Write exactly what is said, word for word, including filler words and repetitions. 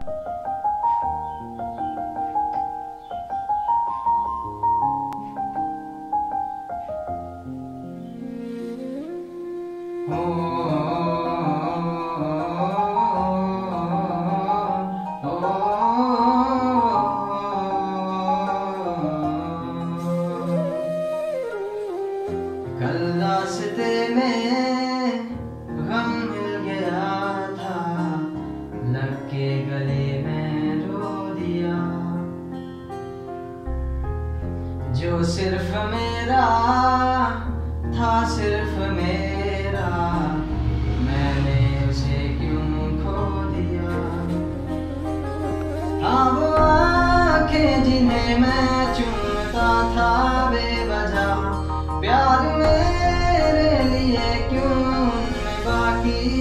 कल रास्ते में गम मिल गया था, लग के गले में रो दिया। जो सिर्फ मेरा था, सिर्फ मेरा, मैंने उसे क्यों खो दिया। हाँ वो आंखें जिन्हें मैं चूमता था बेवजह, प्यार मेरे लिए क्यों उनमें बाकी